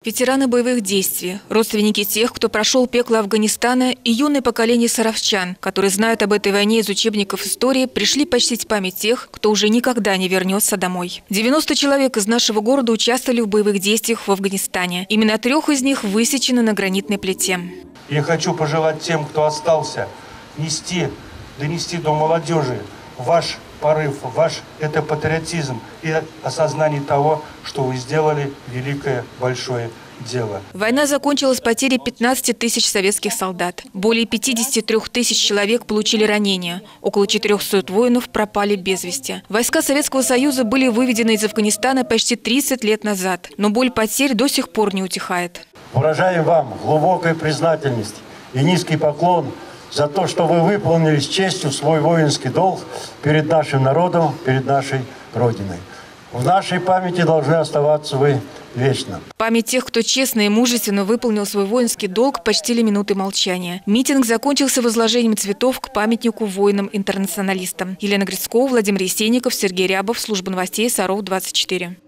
Ветераны боевых действий, родственники тех, кто прошел пекло Афганистана, и юное поколение саровчан, которые знают об этой войне из учебников истории, пришли почтить память тех, кто уже никогда не вернется домой. 90 человек из нашего города участвовали в боевых действиях в Афганистане. Именно 3 из них высечены на гранитной плите. Я хочу пожелать тем, кто остался, донести до молодежи ваш порыв, ваш это патриотизм и осознание того, что вы сделали великое, большое дело. Война закончилась потерей 15 тысяч советских солдат. Более 53 тысяч человек получили ранения. Около 400 воинов пропали без вести. Войска Советского Союза были выведены из Афганистана почти 30 лет назад. Но боль потерь до сих пор не утихает. Выражаем вам глубокую признательность и низкий поклон за то, что вы выполнили с честью свой воинский долг перед нашим народом, перед нашей Родиной. В нашей памяти должны оставаться вы вечно. Память тех, кто честно и мужественно выполнил свой воинский долг, почтили минуты молчания. Митинг закончился возложением цветов к памятнику воинам-интернационалистам. Елена Грицкова, Владимир Есенников, Сергей Рябов, служба новостей Саров 24.